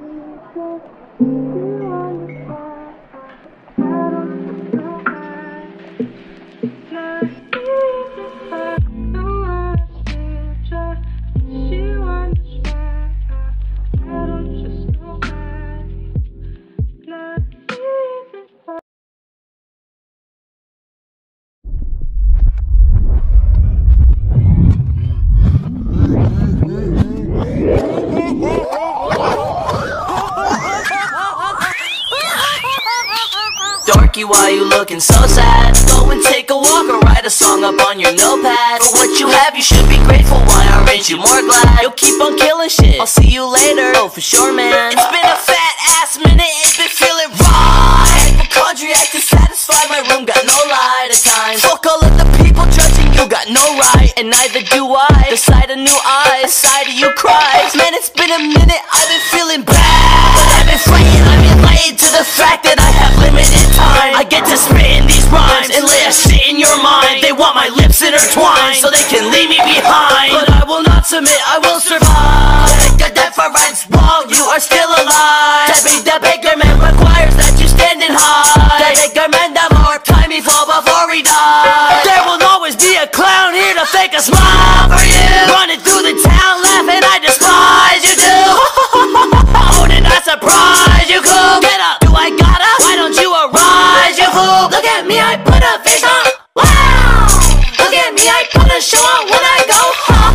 Dorky, why you looking so sad? Go and take a walk or write a song up on your notepad. For what you have, you should be grateful. Why aren't you more glad? You'll keep on killing shit. I'll see you later. Oh, for sure, man. It's been a fat ass minute. Ain't been feeling right. Hypochondriac dissatisfied. My room got no light at times. Fuck all of the people judging you. Got no right, and neither do I. The sight of new eyes, the sight of you cries. Man, it's been a minute. I've been feeling bad, but I've been fighting. I'm enlightened to the fact that I have limited time. I get to spit in these rhymes and lay a shit in your mind. They want my lips intertwined so they can leave me behind, but I will not submit, I will survive. Make a difference while you are still alive. To be the bigger man requires that you stand and hide. The bigger man, the more time he fall before he dies. There will always be a clown here to fake a smile for you. Running through the town laughing, I despise you do. Oh, did I surprise you, cool? Get up, do I gotta? Why don't you arise, you fool? Look at me, I put a face on. Wow! Look at me, I put a show on when I go.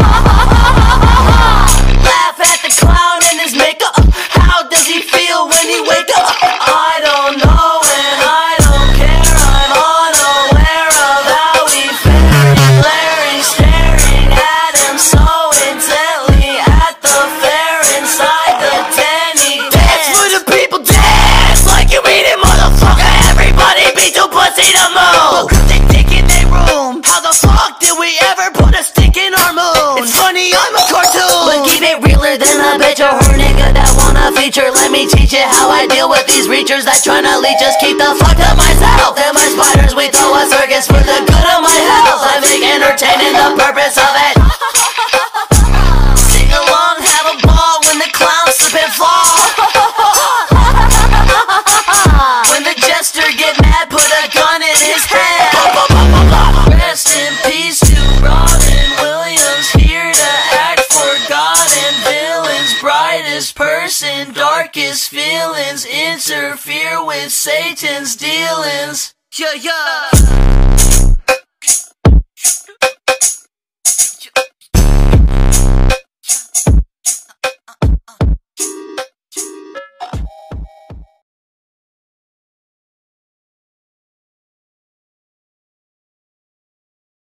Laugh at the clown and his makeup. How does he feel when he wake up? I don't know and I don't care. I'm unaware of how he faring, glaring, staring at him so intently at the fair inside the tenny. Dance for the people, dance like you mean it, motherfucker. Everybody beat your pussy to move. Look, they dick in their room. How the fuck did we ever put a stick in our moon? It's funny, I'm a cartoon, but keep it realer than a bitch or her nigga that wanna feature. Let me teach you how I deal with these reachers that tryna leech us. Keep the fuck to myself and my spiders. We throw a circus for the good of my health. I make entertaining the purpose of it. Sing along, have a ball when the clowns slip and fall. When the jester get mad, put a gun in his hand. Rest in peace to Robin Williams, here to act for God and villains. Brightest person, darkest feelings, interfere with Satan's dealings. Yeah, yeah.